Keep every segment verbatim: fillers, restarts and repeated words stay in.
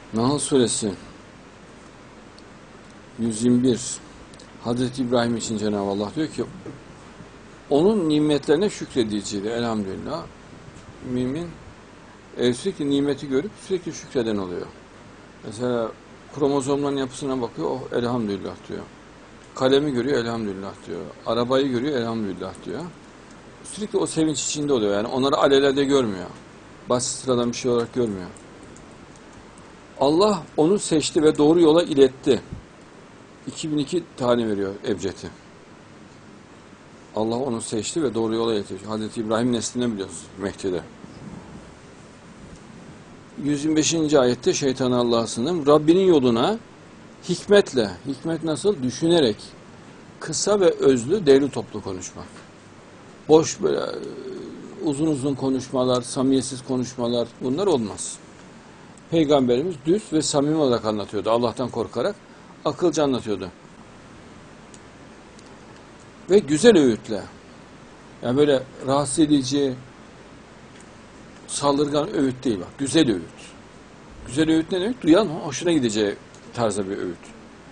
Nahl Suresi yüz yirmi bir. Hazreti İbrahim için Cenab-ı Allah diyor ki onun nimetlerine şükrediciydi elhamdülillah. Mümin e, sürekli nimeti görüp sürekli şükreden oluyor. Mesela kromozomların yapısına bakıyor, oh elhamdülillah diyor. Kalemi görüyor, elhamdülillah diyor. Arabayı görüyor, elhamdülillah diyor. Sürekli o sevinç içinde oluyor. Yani onları alelade görmüyor. Basit sıradan bir şey olarak görmüyor. Allah onu seçti ve doğru yola iletti. iki bin iki tane veriyor Ebced'i. Allah onu seçti ve doğru yola iletti. Hazreti İbrahim neslinden biliyorsunuz Mehdi'de. yüz yirmi beşinci ayette şeytan Allah'a sığınırım. Rabbinin yoluna hikmetle, hikmet nasıl? Düşünerek, kısa ve özlü, derli toplu konuşmak. Boş böyle uzun uzun konuşmalar, samimiyetsiz konuşmalar, bunlar olmaz. Peygamberimiz düz ve samimi olarak anlatıyordu. Allah'tan korkarak akılcı anlatıyordu. Ve güzel öğütle. Yani böyle rahatsız edici, saldırgan öğüt değil bak. Güzel öğüt. Güzel öğüt ne demek? Duyan hoşuna gideceği tarzda bir öğüt.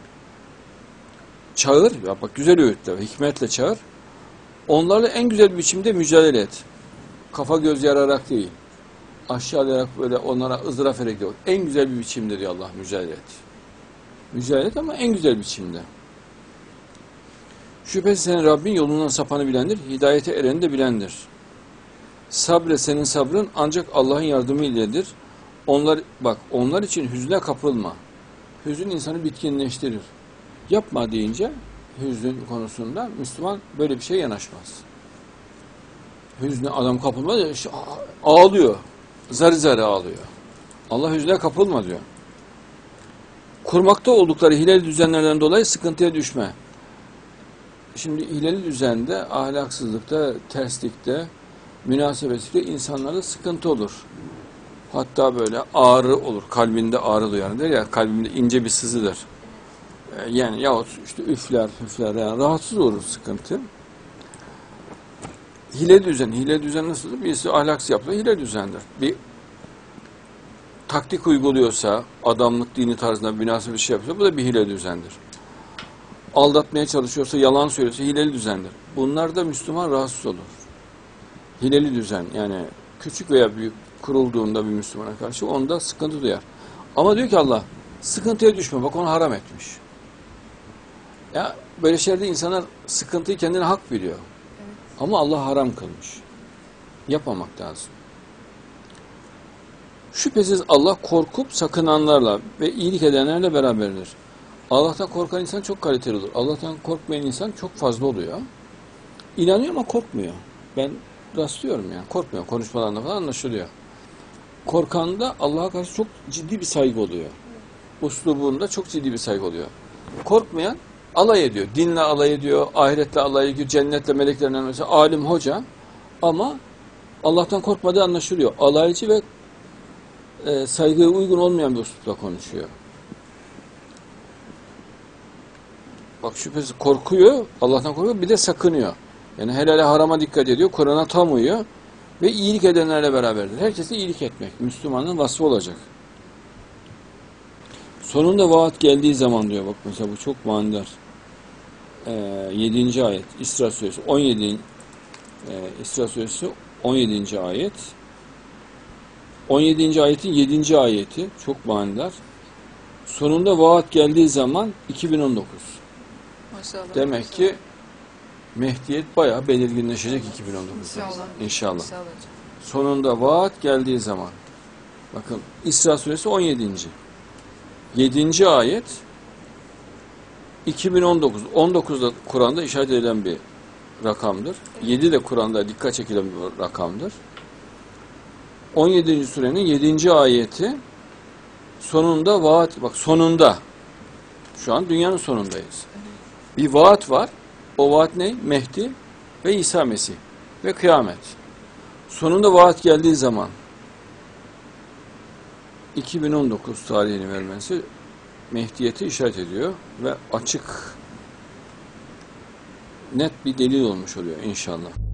Çağır, ya bak güzel öğütle, hikmetle çağır. Onlarla en güzel bir biçimde mücadele et. Kafa göz yararak değil. Aşağılayarak böyle onlara ızdıraf ederek diyor. En güzel bir biçimde diyor Allah, mücadele et. Mücadele et ama en güzel biçimde. Şüphesiz senin Rabbin yolundan sapanı bilendir, hidayete ereni de bilendir. Sabre senin sabrın ancak Allah'ın yardımı iledir. Onlar, bak onlar için hüzne kapılma. Hüzün insanı bitkinleştirir. Yapma deyince hüzün konusunda Müslüman böyle bir şeye yanaşmaz. Hüzne adam kapılmaz, ağlıyor. Zarı zarı ağlıyor. Allah hüzne kapılma diyor. Kurmakta oldukları hileli düzenlerden dolayı sıkıntıya düşme. Şimdi hileli düzende, ahlaksızlıkta, terslikte, münasebetiyle insanlarda sıkıntı olur. Hatta böyle ağrı olur. Kalbinde ağrı duyar. Der ya, kalbimde ince bir sızıdır. Yani yahut işte üfler, üfler. Yani rahatsız olur sıkıntı. Hile düzen. Hile düzen nasıldır? Birisi ahlaksız yapsa hile düzendir. Bir taktik uyguluyorsa, adamlık dini tarzında münasebet bir şey yapıyorsa bu da bir hile düzendir. Aldatmaya çalışıyorsa, yalan söylüyorsa hileli düzendir. Bunlar da Müslüman rahatsız olur. Hileli düzen yani küçük veya büyük kurulduğunda bir Müslümana karşı onda sıkıntı duyar. Ama diyor ki Allah, sıkıntıya düşme, bak onu haram etmiş. Ya böyle şeylerde insanlar sıkıntıyı kendine hak biliyor. Evet. Ama Allah haram kılmış. Yapmamak lazım. Şüphesiz Allah korkup sakınanlarla ve iyilik edenlerle beraberdir. Allah'tan korkan insan çok kaliteli olur. Allah'tan korkmayan insan çok fazla oluyor. İnanıyor ama korkmuyor. Ben rastlıyorum yani. Korkmuyor. Konuşmalarında falan anlaşılıyor. Korkanda Allah'a karşı çok ciddi bir saygı oluyor. Uslubunda çok ciddi bir saygı oluyor. Korkmayan alay ediyor. Dinle alay ediyor, ahiretle alay ediyor, cennetle, meleklerle mesela alim, hoca ama Allah'tan korkmadığı anlaşılıyor. Alaycı ve e, saygıya uygun olmayan bir uslupla konuşuyor. Bak şüphesiz korkuyor, Allah'tan korkuyor, bir de sakınıyor. Yani helale harama dikkat ediyor, Kur'an'a tam uyuyor ve iyilik edenlerle beraberdir. Herkese iyilik etmek, Müslümanın vasfı olacak. Sonunda vaat geldiği zaman diyor, bak mesela bu çok manidar. Ee, yedinci ayet, İsra suresi on yedi. E, İsra suresi on yedinci ayet. on yedinci ayetin yedinci ayeti çok manidar. Sonunda vaat geldiği zaman iki bin on dokuz. Maşallah. Demek maşallah. ki Mehdiyet bayağı belirginleşecek iki bin on dokuzda. İnşallah. İnşallah. İnşallah. Sonunda vaat geldiği zaman. Bakın İsra suresi on yedinci. yedinci ayet iki bin on dokuz. on dokuzda Kur'an'da işaret edilen bir rakamdır. yedi de Kur'an'da dikkat çekilen bir rakamdır. on yedinci surenin yedinci ayeti sonunda vaat, bak sonunda. Şu an dünyanın sonundayız. Bir vaat var. O vaat ne? Mehdi ve İsa Mesih ve kıyamet. Sonunda vaat geldiği zaman iki bin on dokuz tarihini vermesi Mehdiyeti işaret ediyor ve açık, net bir delil olmuş oluyor inşallah.